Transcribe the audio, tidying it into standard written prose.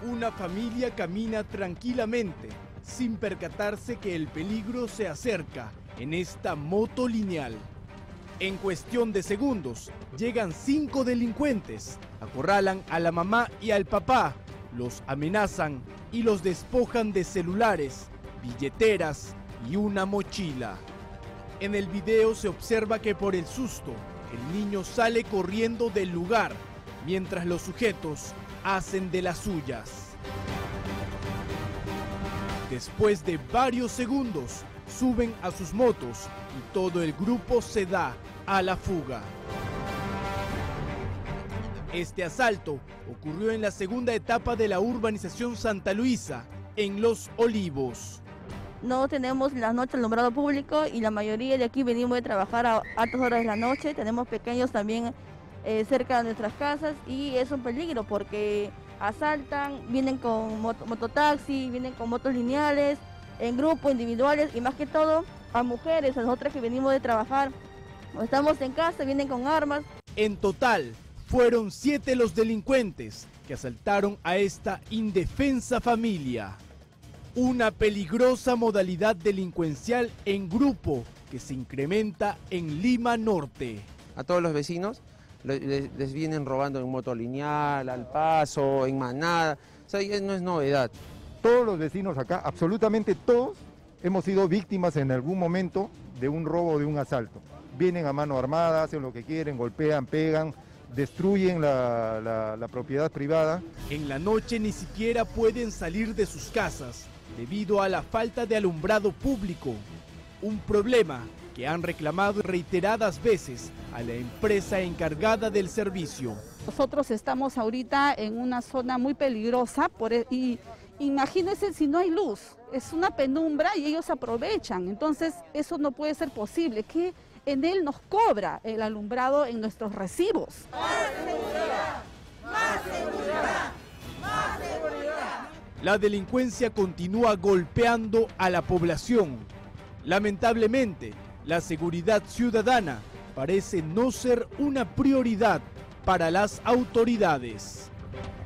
Una familia camina tranquilamente, sin percatarse que el peligro se acerca en esta moto lineal. En cuestión de segundos, llegan 5 delincuentes, acorralan a la mamá y al papá, los amenazan y los despojan de celulares, billeteras y una mochila. En el video se observa que por el susto, el niño sale corriendo del lugar, mientras los sujetos hacen de las suyas. Después de varios segundos, suben a sus motos y todo el grupo se da a la fuga. Este asalto ocurrió en la segunda etapa de la urbanización Santa Luisa, en Los Olivos. No tenemos la noche alumbrado público y la mayoría de aquí venimos de trabajar a altas horas de la noche. Tenemos pequeños también cerca de nuestras casas y es un peligro porque asaltan, vienen con mototaxi, vienen con motos lineales, en grupos, individuales y más que todo a mujeres, a nosotras que venimos de trabajar. O estamos en casa, vienen con armas. En total, fueron 7 los delincuentes que asaltaron a esta indefensa familia. Una peligrosa modalidad delincuencial en grupo que se incrementa en Lima Norte. A todos los vecinos les vienen robando en moto lineal, al paso, en manada, o sea, no es novedad. Todos los vecinos acá, absolutamente todos, hemos sido víctimas en algún momento de un robo o de un asalto. Vienen a mano armada, hacen lo que quieren, golpean, pegan, destruyen la propiedad privada. En la noche ni siquiera pueden salir de sus casas debido a la falta de alumbrado público. Un problema que han reclamado reiteradas veces a la empresa encargada del servicio. Nosotros estamos ahorita en una zona muy peligrosa y imagínense si no hay luz, es una penumbra y ellos aprovechan, entonces eso no puede ser posible, que en él nos cobra el alumbrado en nuestros recibos. ¡Más seguridad! ¡Más seguridad! ¡Más seguridad! La delincuencia continúa golpeando a la población. Lamentablemente, la seguridad ciudadana parece no ser una prioridad para las autoridades.